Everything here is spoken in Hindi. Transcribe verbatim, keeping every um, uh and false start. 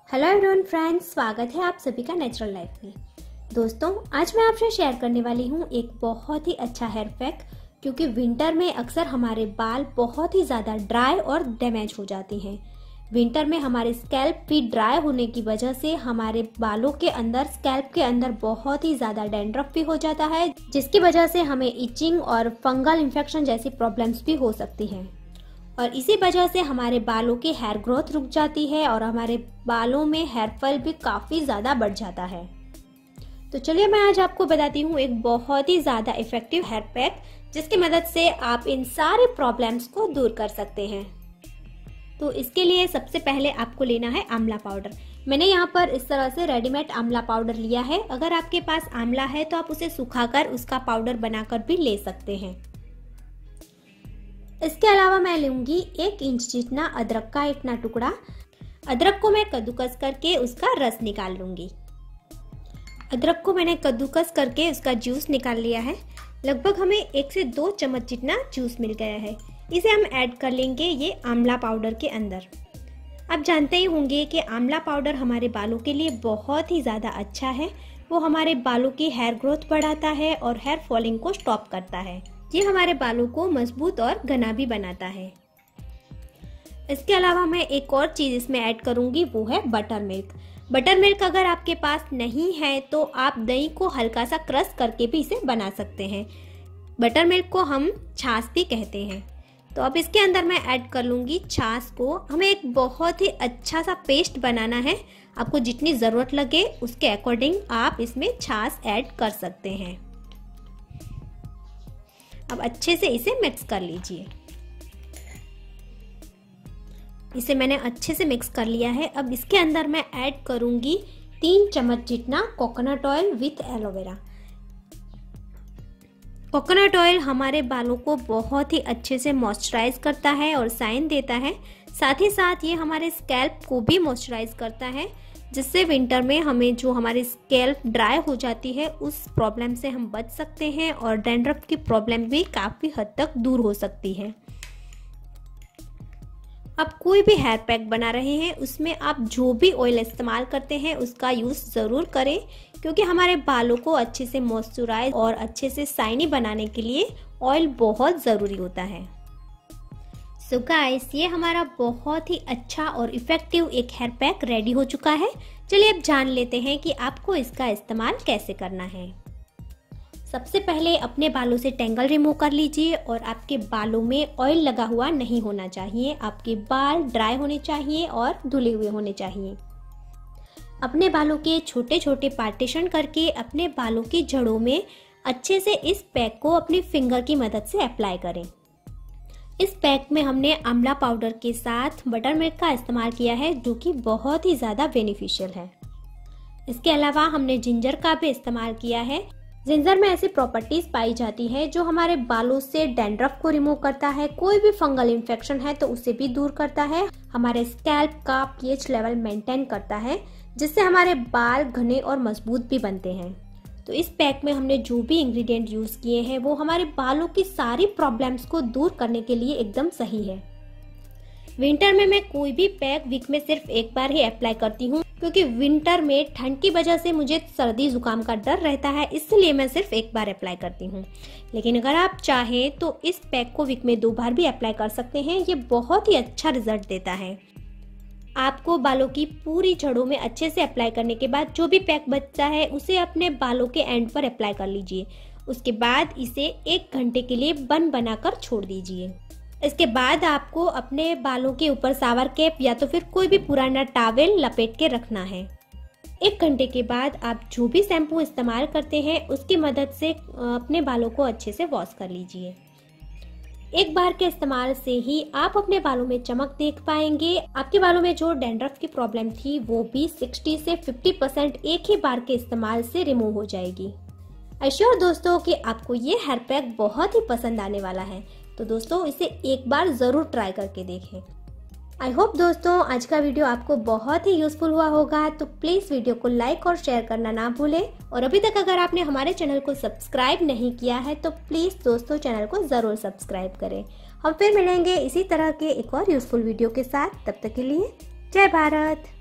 हेलो एवरीवन फ्रेंड्स, स्वागत है आप सभी का नेचुरल लाइफ में। दोस्तों, आज मैं आपसे शेयर करने वाली हूँ एक बहुत ही अच्छा हेयर पैक, क्योंकि विंटर में अक्सर हमारे बाल बहुत ही ज़्यादा ड्राई और डैमेज हो जाते हैं। विंटर में हमारे स्कैल्प भी ड्राई होने की वजह से हमारे बालों के अंदर स्कैल्प के अंदर बहुत ही ज़्यादा डैंड्रफ भी हो जाता है, जिसकी वजह से हमें इचिंग और फंगल इन्फेक्शन जैसी प्रॉब्लम्स भी हो सकती हैं। और इसी वजह से हमारे बालों की हेयर ग्रोथ रुक जाती है और हमारे बालों में हेयर फॉल भी काफ़ी ज़्यादा बढ़ जाता है। तो चलिए मैं आज आपको बताती हूँ एक बहुत ही ज़्यादा इफेक्टिव हेयर पैक, जिसकी मदद से आप इन सारे प्रॉब्लम्स को दूर कर सकते हैं। तो इसके लिए सबसे पहले आपको लेना है आंवला पाउडर। मैंने यहाँ पर इस तरह से रेडीमेड आंवला पाउडर लिया है। अगर आपके पास आंवला है तो आप उसे सुखाकर उसका पाउडर बनाकर भी ले सकते हैं। इसके अलावा मैं लूंगी एक इंच जितना अदरक का इतना टुकड़ा। अदरक को मैं कद्दूकस करके उसका रस निकाल लूंगी। अदरक को मैंने कद्दूकस करके उसका जूस निकाल लिया है। लगभग हमें एक से दो चम्मच जितना जूस मिल गया है। इसे हम ऐड कर लेंगे ये आंवला पाउडर के अंदर। आप जानते ही होंगे कि आंवला पाउडर हमारे बालों के लिए बहुत ही ज़्यादा अच्छा है। वो हमारे बालों की हेयर ग्रोथ बढ़ाता है और हेयर फॉलिंग को स्टॉप करता है। ये हमारे बालों को मजबूत और घना भी बनाता है। इसके अलावा मैं एक और चीज़ इसमें ऐड करूंगी, वो है बटर मिल्क। बटर मिल्क अगर आपके पास नहीं है तो आप दही को हल्का सा क्रश करके भी इसे बना सकते हैं। बटर मिल्क को हम छाछ भी कहते हैं। तो अब इसके अंदर मैं ऐड कर लूँगी छाछ को। हमें एक बहुत ही अच्छा सा पेस्ट बनाना है। आपको जितनी ज़रूरत लगे उसके अकॉर्डिंग आप इसमें छाछ ऐड कर सकते हैं। अब अच्छे से इसे मिक्स कर लीजिए। इसे मैंने अच्छे से मिक्स कर लिया है। अब इसके अंदर मैं ऐड करूंगी तीन चम्मच जितना coconut oil with aloe vera. Coconut oil हमारे बालों को बहुत ही अच्छे से मॉइस्चराइज करता है और शाइन देता है। साथ ही साथ ये हमारे स्कैल्प को भी मॉइस्चराइज करता है, जिससे विंटर में हमें जो हमारी स्कैल्प ड्राई हो जाती है उस प्रॉब्लम से हम बच सकते हैं और डैंड्रफ की प्रॉब्लम भी काफ़ी हद तक दूर हो सकती है। आप कोई भी हेयर पैक बना रहे हैं उसमें आप जो भी ऑयल इस्तेमाल करते हैं उसका यूज़ ज़रूर करें, क्योंकि हमारे बालों को अच्छे से मॉइस्चराइज और अच्छे से शाइनी बनाने के लिए ऑयल बहुत ज़रूरी होता है। सो so गाइस, ये हमारा बहुत ही अच्छा और इफ़ेक्टिव एक हेयर पैक रेडी हो चुका है। चलिए अब जान लेते हैं कि आपको इसका इस्तेमाल कैसे करना है। सबसे पहले अपने बालों से टेंगल रिमूव कर लीजिए और आपके बालों में ऑयल लगा हुआ नहीं होना चाहिए। आपके बाल ड्राई होने चाहिए और धुले हुए होने चाहिए। अपने बालों के छोटे छोटे पार्टीशन करके अपने बालों की जड़ों में अच्छे से इस पैक को अपनी फिंगर की मदद से अप्लाई करें। इस पैक में हमने आंवला पाउडर के साथ बटर मिल्क का इस्तेमाल किया है, जो कि बहुत ही ज़्यादा बेनिफिशियल है। इसके अलावा हमने जिंजर का भी इस्तेमाल किया है। जिंजर में ऐसी प्रॉपर्टीज पाई जाती है जो हमारे बालों से डैंड्रफ को रिमूव करता है। कोई भी फंगल इन्फेक्शन है तो उसे भी दूर करता है। हमारे स्कैल्प का पीएच लेवल मेंटेन करता है, जिससे हमारे बाल घने और मजबूत भी बनते हैं। तो इस पैक में हमने जो भी इंग्रेडिएंट यूज़ किए हैं वो हमारे बालों की सारी प्रॉब्लम्स को दूर करने के लिए एकदम सही है। विंटर में मैं कोई भी पैक वीक में सिर्फ एक बार ही अप्लाई करती हूँ, क्योंकि विंटर में ठंड की वजह से मुझे सर्दी जुकाम का डर रहता है, इसलिए मैं सिर्फ एक बार अप्लाई करती हूँ। लेकिन अगर आप चाहें तो इस पैक को वीक में दो बार भी अप्लाई कर सकते हैं। ये बहुत ही अच्छा रिजल्ट देता है। आपको बालों की पूरी जड़ों में अच्छे से अप्लाई करने के बाद जो भी पैक बचता है उसे अपने बालों के एंड पर अप्लाई कर लीजिए। उसके बाद इसे एक घंटे के लिए बन बनाकर छोड़ दीजिए। इसके बाद आपको अपने बालों के ऊपर शावर कैप या तो फिर कोई भी पुराना टॉवेल लपेट के रखना है। एक घंटे के बाद आप जो भी शैम्पू इस्तेमाल करते हैं उसकी मदद से अपने बालों को अच्छे से वॉश कर लीजिए। एक बार के इस्तेमाल से ही आप अपने बालों में चमक देख पाएंगे। आपके बालों में जो डैंड्रफ की प्रॉब्लम थी वो भी साठ से पचास परसेंट एक ही बार के इस्तेमाल से रिमूव हो जाएगी। आई श्योर दोस्तों कि आपको ये हेयर पैक बहुत ही पसंद आने वाला है। तो दोस्तों, इसे एक बार जरूर ट्राई करके देखें। आई होप दोस्तों आज का वीडियो आपको बहुत ही यूजफुल हुआ होगा। तो प्लीज़ वीडियो को लाइक और शेयर करना ना भूलें। और अभी तक अगर आपने हमारे चैनल को सब्सक्राइब नहीं किया है तो प्लीज़ दोस्तों चैनल को ज़रूर सब्सक्राइब करें। हम फिर मिलेंगे इसी तरह के एक और यूजफुल वीडियो के साथ। तब तक के लिए जय भारत।